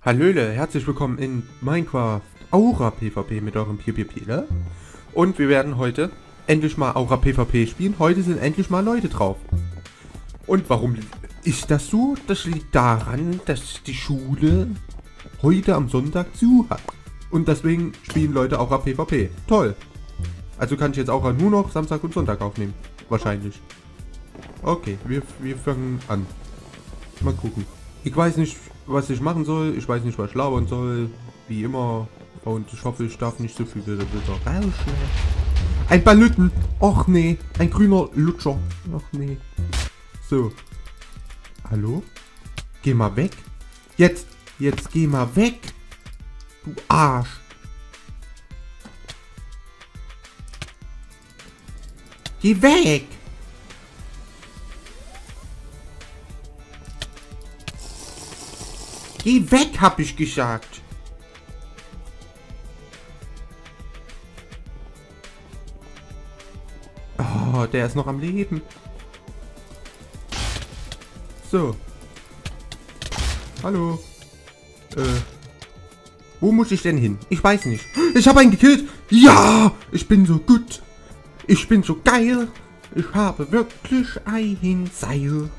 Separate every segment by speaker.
Speaker 1: Hallöle, herzlich willkommen in Minecraft Aura PvP mit eurem PvPler. Und wir werden heute endlich mal Aura PvP spielen. Heute sind endlich mal Leute drauf. Und warum ist das so? Das liegt daran, dass die Schule heute am Sonntag zu hat. Und deswegen spielen Leute Aura PvP. Toll. Also kann ich jetzt Aura nur noch Samstag und Sonntag aufnehmen. Wahrscheinlich. Okay, wir fangen an. Mal gucken. Ich weiß nicht, was ich machen soll. Ich weiß nicht, was ich labern soll. Wie immer. Und ich hoffe, ich darf nicht so viel wieder rausschneiden. Ein Balütten. Och nee. Ein grüner Lutscher. Och nee. So. Hallo? Geh mal weg. Jetzt geh mal weg. Du Arsch. Geh weg. Geh weg, hab ich gesagt. Oh, der ist noch am Leben. So. Hallo. Wo muss ich denn hin? Ich weiß nicht. Ich habe einen gekillt. Ja, ich bin so gut. Ich bin so geil. Ich habe wirklich ein Seil.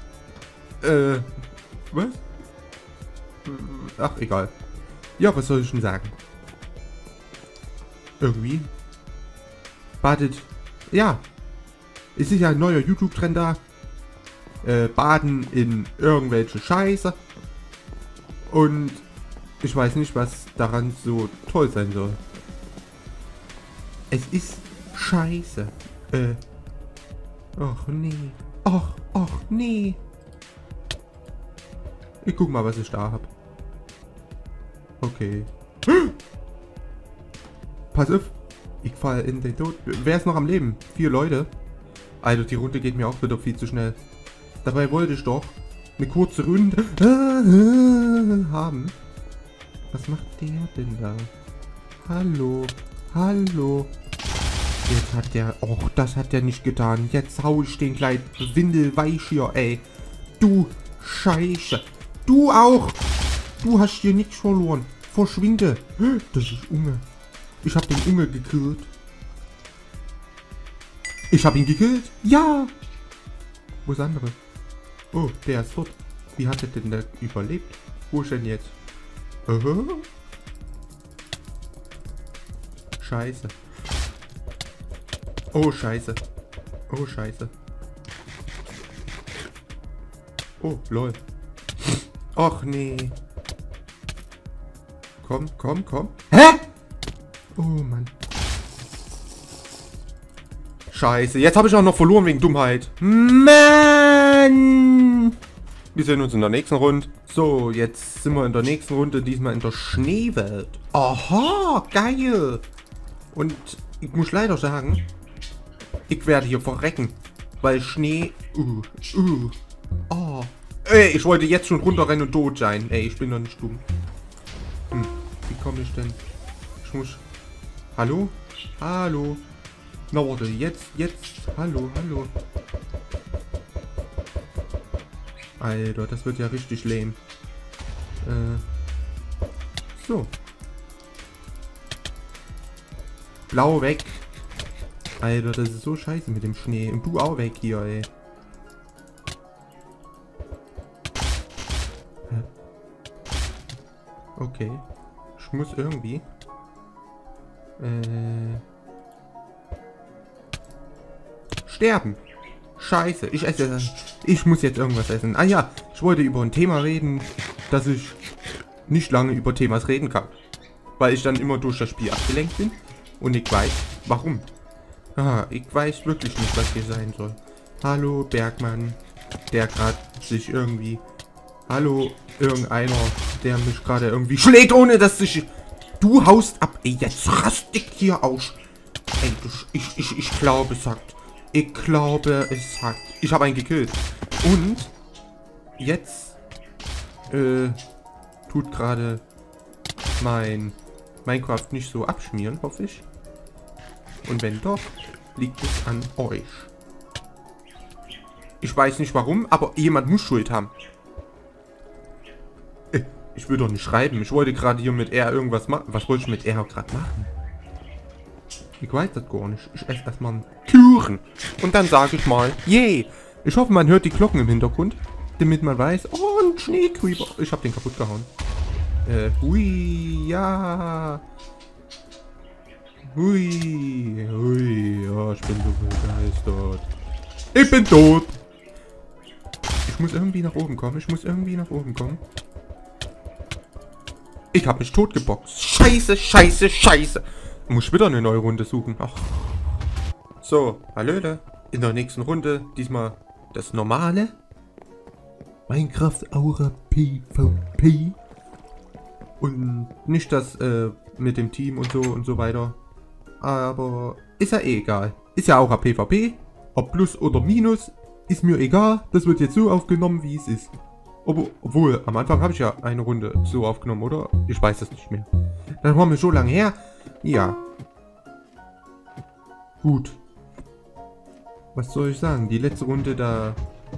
Speaker 1: Was? Ach, egal. Ja, was soll ich denn sagen? Irgendwie. Badet. Ja. Es ist ja ein neuer YouTube-Trend da. Baden in irgendwelche Scheiße. Und ich weiß nicht, was daran so toll sein soll. Es ist Scheiße. Ach nee. Ach nee. Ich guck mal, was ich da hab. Okay. Pass auf. Ich fall in den Tod. Wer ist noch am Leben? 4 Leute. Alter, die Runde geht mir auch wieder viel zu schnell. Dabei wollte ich doch eine kurze Runde haben. Was macht der denn da? Hallo. Hallo. Jetzt hat der... Och, das hat der nicht getan. Jetzt hau ich den gleich windelweich hier, ey. Du Scheiße. Du auch. Du hast hier nichts verloren. Verschwinde. Das ist Unge. Ich hab den Unge gekillt. Ich hab ihn gekillt. Ja. Wo ist der andere? Oh, der ist tot. Wie hat er denn da überlebt? Wo ist denn jetzt? Scheiße. Oh, scheiße. Oh, scheiße. Oh, lol. Och, nee. Komm. Hä? Oh, Mann. Scheiße. Jetzt habe ich auch noch verloren wegen Dummheit. Mann! Wir sehen uns in der nächsten Runde. So, jetzt sind wir in der nächsten Runde. Diesmal in der Schneewelt. Aha, geil. Und ich muss leider sagen, ich werde hier verrecken. Weil Schnee... Oh. Ey, ich wollte jetzt schon runterrennen und tot sein. Ey, ich bin doch nicht dumm. Wie komme ich denn? Ich muss... Hallo? Hallo? Na warte, jetzt. Hallo. Alter, das wird ja richtig lame. So. Blau weg. Alter, das ist so scheiße mit dem Schnee. Und du auch weg hier, ey. Okay. Ich muss irgendwie... sterben. Scheiße. Ich esse... Ich muss jetzt irgendwas essen. Ah ja, ich wollte über ein Thema reden, dass ich nicht lange über Themas reden kann. Weil ich dann immer durch das Spiel abgelenkt bin. Und ich weiß, warum. Ah, ich weiß wirklich nicht, was hier sein soll. Hallo, Bergmann. Der gerade sich irgendwie... Hallo, irgendeiner, der mich gerade irgendwie schlägt, ohne dass sich... Du haust ab. Ey, jetzt rast ich hier aus. Ey, ich glaube, es sagt. Ich glaube, es sagt. Ich habe einen gekillt. Und jetzt tut gerade mein Minecraft nicht so abschmieren, hoffe ich. Und wenn doch, liegt es an euch. Ich weiß nicht warum, aber jemand muss Schuld haben. Ich will doch nicht schreiben. Ich wollte gerade hier mit R irgendwas machen. Was wollte ich mit R gerade machen? Ich weiß das gar nicht. Ich esse erstmal einen Kuchen. Und dann sage ich mal, yay. Ich hoffe, man hört die Glocken im Hintergrund. Damit man weiß, oh, ein Schneecreeper. Ich habe den kaputt gehauen. Hui, ja. Hui, hui. Ja, ich bin so begeistert. Ich bin tot. Ich muss irgendwie nach oben kommen. Ich habe mich totgeboxt. Scheiße, scheiße, scheiße. Ich muss wieder eine neue Runde suchen. Ach. So, hallöle. In der nächsten Runde, diesmal das normale. Minecraft Aura PvP. Und nicht das mit dem Team und so weiter. Aber ist ja eh egal. Ist ja Aura PvP. Ob Plus oder Minus, ist mir egal. Das wird jetzt so aufgenommen, wie es ist. Obwohl, am Anfang habe ich ja eine Runde so aufgenommen, oder? Ich weiß es nicht mehr. Das war mir so lange her. Ja. Gut. Was soll ich sagen? Die letzte Runde, da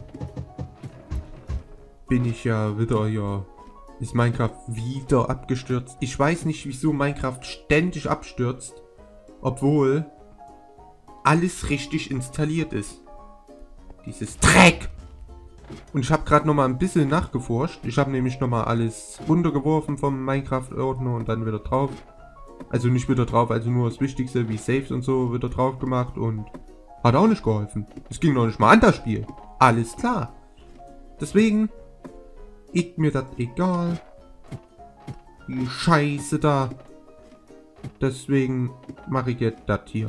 Speaker 1: bin ich ja wieder hier. Ist Minecraft wieder abgestürzt. Ich weiß nicht, wieso Minecraft ständig abstürzt. Obwohl alles richtig installiert ist. Dieses Dreck! Und ich habe gerade nochmal ein bisschen nachgeforscht. Ich habe nämlich nochmal alles runtergeworfen vom Minecraft-Ordner und dann wieder drauf. Also nicht wieder drauf, also nur das Wichtigste wie Saves und so wieder drauf gemacht und hat auch nicht geholfen. Es ging noch nicht mal an das Spiel. Alles klar. Deswegen ist mir das egal. Die Scheiße da. Deswegen mache ich jetzt das hier.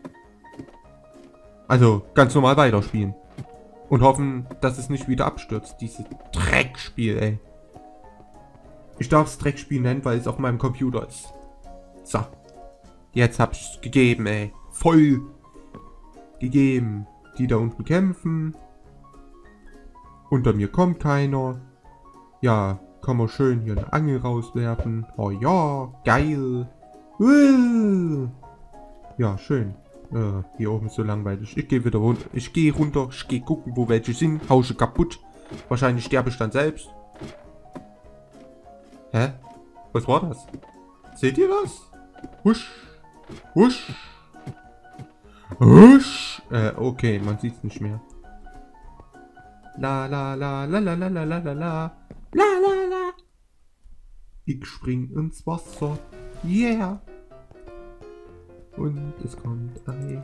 Speaker 1: Also ganz normal weiterspielen. Und hoffen, dass es nicht wieder abstürzt. Dieses Dreckspiel, ey. Ich darf es Dreckspiel nennen, weil es auf meinem Computer ist. So. Jetzt hab ich's gegeben, ey. Voll gegeben. Die da unten kämpfen. Unter mir kommt keiner. Ja, kann man schön hier eine Angel rauswerfen. Oh ja, geil. Ja, schön. Hier oben ist so langweilig. Ich gehe wieder runter. Ich gehe runter. Ich gehe gucken, wo welche sind. Hausche kaputt. Wahrscheinlich sterbe ich dann selbst. Hä? Was war das? Seht ihr das? Husch. Husch. Husch. Okay, man sieht es nicht mehr. La la la la la la la la la la. La la la. Ich spring ins Wasser. Yeah. Und es kommt ein.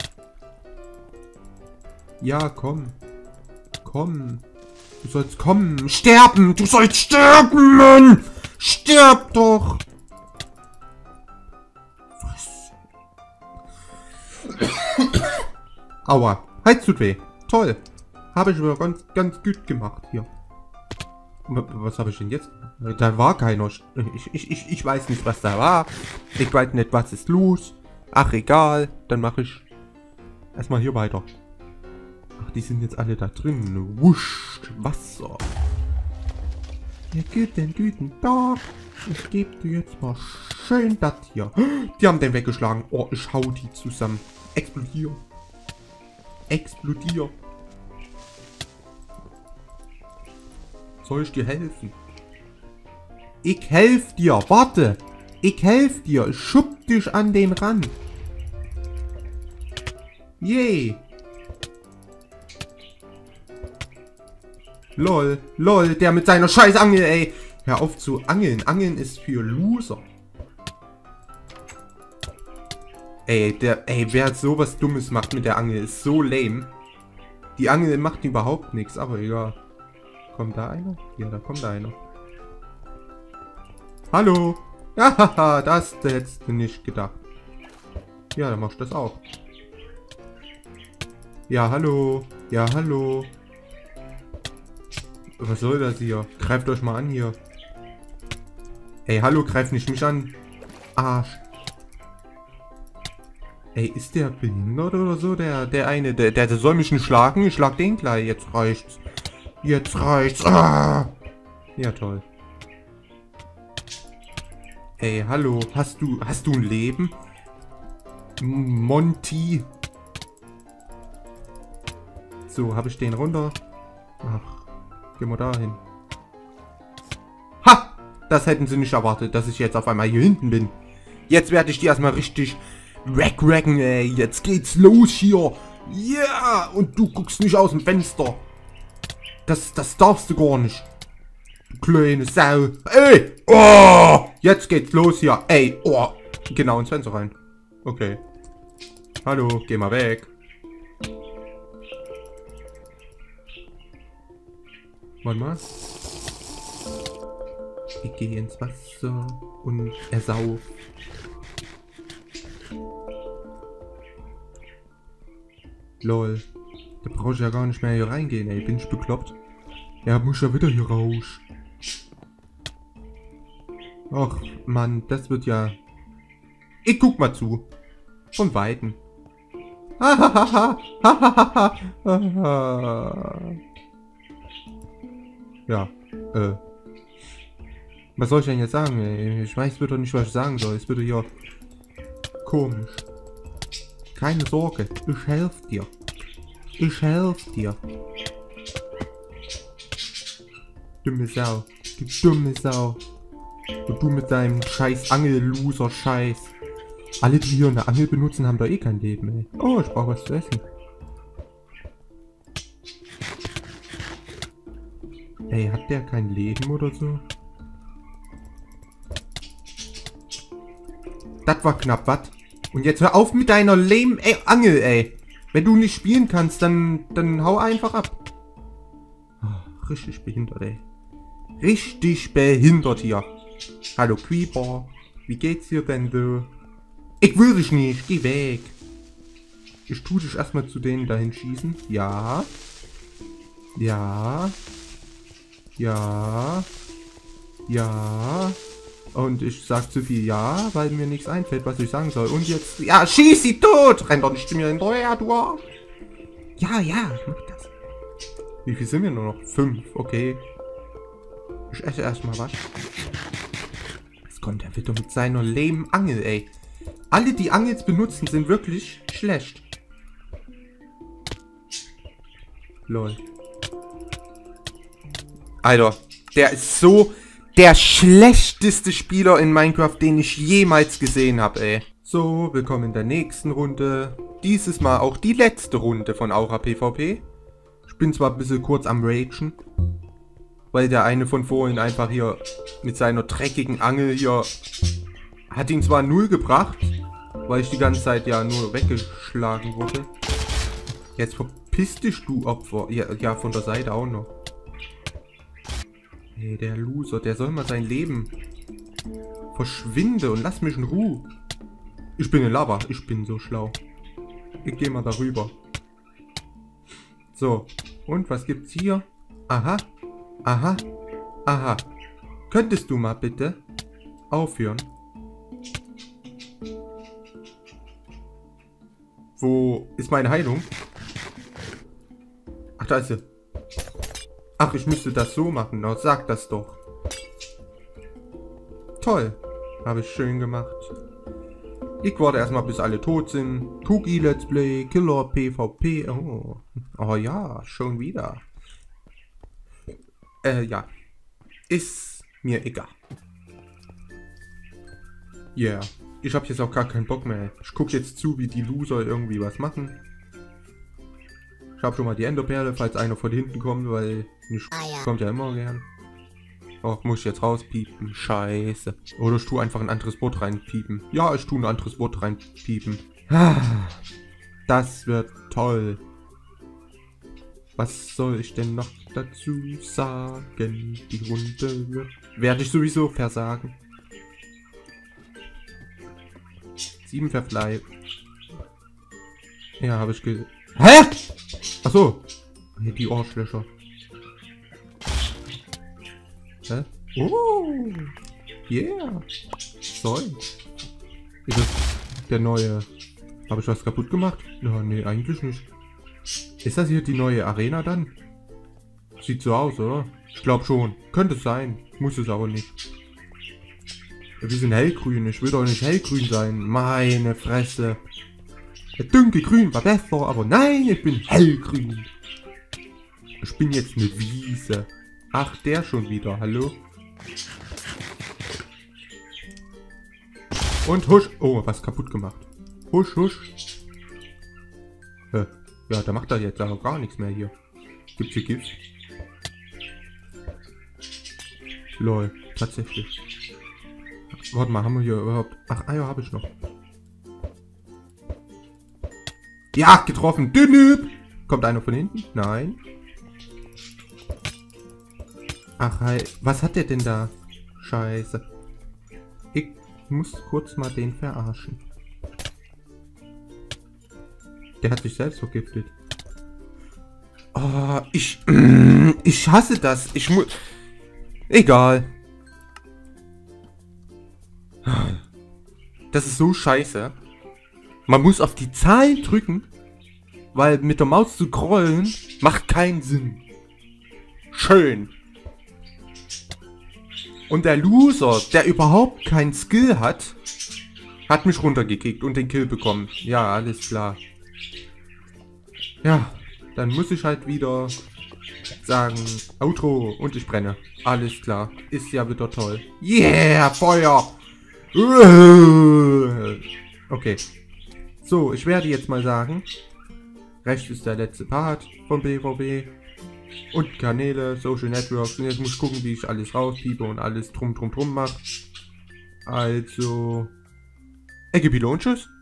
Speaker 1: Ja, komm. Komm. Du sollst kommen. Sterben. Du sollst sterben, Mann. Stirb doch. Was? Aua. Halt tut weh. Toll. Habe ich aber ganz gut gemacht hier. Was habe ich denn jetzt? Da war keiner. Ich weiß nicht, was da war. Ich weiß nicht, was ist los. Ach, egal. Dann mache ich erstmal hier weiter. Ach, die sind jetzt alle da drin. Wusch, Wasser. Ja, guten Tag. Ich gebe dir jetzt mal schön das hier. Die haben den weggeschlagen. Oh, ich hau die zusammen. Explodier. Explodier. Soll ich dir helfen? Ich helf dir. Warte. Ich helf dir. Ich schub dich an den Rand. Yay. Lol. Lol. Der mit seiner scheiß Angel, ey. Hör auf zu angeln. Angeln ist für Loser. Ey, wer sowas Dummes macht mit der Angel, ist so lame. Die Angel macht überhaupt nichts, aber egal. Kommt da einer? Ja, da kommt einer. Hallo. Hahaha, das hättest du nicht gedacht. Ja, dann machst du das auch. Ja, hallo. Ja, hallo. Was soll das hier? Greift euch mal an hier. Ey, hallo, greif nicht mich an. Arsch. Ey, ist der behindert oder so? Der eine, der soll mich nicht schlagen. Ich schlag den gleich. Jetzt reicht's. Jetzt reicht's. Ah! Ja, toll. Ey, hallo. Hast du ein Leben? Monty. So, habe ich den runter? Ach, gehen wir da hin. Ha! Das hätten sie nicht erwartet, dass ich jetzt auf einmal hier hinten bin. Jetzt werde ich die erstmal richtig wegwrecken, ey. Jetzt geht's los hier. Yeah! Und du guckst nicht aus dem Fenster. Das darfst du gar nicht. Du kleine Sau. Ey! Oh! Jetzt geht's los hier. Ey! Oh! Genau ins Fenster rein. Okay. Hallo, geh mal weg. Warte mal. Ich gehe ins Wasser und ersauf. Lol. Da brauche ich ja gar nicht mehr hier reingehen, ey. Bin ich bekloppt? Ja, muss ja wieder hier raus. Ach, Mann, das wird ja... Ich guck mal zu. Von Weitem. Ja, was soll ich denn jetzt sagen, ey? Ich weiß wieder nicht, was ich sagen soll. Es wird ja komisch. Keine Sorge, ich helfe dir. Ich helfe dir. Dumme Sau. Du dumme Sau. Und du mit deinem scheiß Angel-Loser-Scheiß. Alle, die hier eine Angel benutzen, haben da eh kein Leben, ey. Oh, ich brauche was zu essen. Ey, hat der kein Leben oder so? Das war knapp, was? Und jetzt hör auf mit deiner lame Angel, ey. Wenn du nicht spielen kannst, dann hau einfach ab. Oh, richtig behindert, ey. Richtig behindert hier. Hallo Creeper. Wie geht's dir denn so? Ich will dich nicht. Geh weg. Ich tue dich erstmal zu denen dahin schießen. Ja. Ja. Ja. Ja. Und ich sag zu viel ja, weil mir nichts einfällt, was ich sagen soll. Und jetzt... Ja, schieß sie tot! Renn doch nicht mir hinterher, du Arsch! Ja, ja, ich mach das. Wie viel sind wir nur noch? 5, okay. Ich esse erstmal was. Jetzt kommt er wieder mit seiner lame Angel, ey. Alle, die Angels benutzen, sind wirklich schlecht. Lol. Alter, der ist so... Der schlechteste Spieler in Minecraft, den ich jemals gesehen habe, ey. So, willkommen in der nächsten Runde. Dieses Mal auch die letzte Runde von Aura PvP. Ich bin zwar ein bisschen kurz am Ragen, weil der eine von vorhin einfach hier mit seiner dreckigen Angel hier... Hat ihn zwar 0 gebracht, weil ich die ganze Zeit ja nur weggeschlagen wurde. Jetzt verpiss dich, du Opfer. Ja, von der Seite auch noch. Hey, der Loser, der soll mal sein Leben. Verschwinde und lass mich in Ruhe. Ich bin in Lava, ich bin so schlau. Ich gehe mal darüber. So, und was gibt's hier? Aha, aha, aha. Könntest du mal bitte aufhören? Wo ist meine Heilung? Ach, da ist sie. Ach, ich müsste das so machen. Na, sag das doch. Toll. Habe ich schön gemacht. Ich warte erstmal, bis alle tot sind. Cookie Let's Play, Killer PvP. Oh. Oh ja, schon wieder. Ja. Ist mir egal. Yeah. Ich habe jetzt auch gar keinen Bock mehr. Ich gucke jetzt zu, wie die Loser irgendwie was machen. Ich habe schon mal die Enderperle, falls einer von hinten kommt, weil nicht kommt ja immer gern. Oh, muss ich jetzt rauspiepen? Scheiße. Oder ich tue einfach ein anderes Boot reinpiepen. Ja, ich tue ein anderes Boot reinpiepen. Das wird toll. Was soll ich denn noch dazu sagen? Die Runde werde ich sowieso versagen. 7 Verbleib. Ja, habe ich Hä? Achso. Hier die Arschlöcher. Hä? Oh. Yeah. So. Ist das der neue... Habe ich was kaputt gemacht? Ja, nee, eigentlich nicht. Ist das hier die neue Arena dann? Sieht so aus, oder? Ich glaube schon. Könnte es sein. Muss es aber nicht. Ja, wir sind hellgrün. Ich will doch nicht hellgrün sein. Meine Fresse. Der dunkelgrün war besser, aber nein, ich bin hellgrün. Ich bin jetzt eine Wiese. Ach, der schon wieder. Hallo? Und husch. Oh, was kaputt gemacht. Husch, husch. Ja, da macht er jetzt aber gar nichts mehr hier. Gibt's hier Gift? Lol, tatsächlich. Warte mal, haben wir hier überhaupt... Ach, Eier habe ich noch. Ja, getroffen. Dünüb. Kommt einer von hinten? Nein. Ach, hi. Was hat der denn da? Scheiße. Ich muss kurz mal den verarschen. Der hat sich selbst vergiftet. Oh, ich hasse das. Ich muss... Egal. Das ist so scheiße. Man muss auf die Zahlen drücken, weil mit der Maus zu scrollen macht keinen Sinn. Schön. Und der Loser, der überhaupt keinen Skill hat, hat mich runtergekickt und den Kill bekommen. Ja, alles klar. Ja, dann muss ich halt wieder sagen, Outro und ich brenne. Alles klar, ist ja wieder toll. Yeah, Feuer! Okay. So, ich werde jetzt mal sagen, rechts ist der letzte Part von PvP. Und Kanäle, Social Networks. Und jetzt muss ich gucken, wie ich alles rauspiepe und alles drum mache. Also, Ecke, Pilo und tschüss.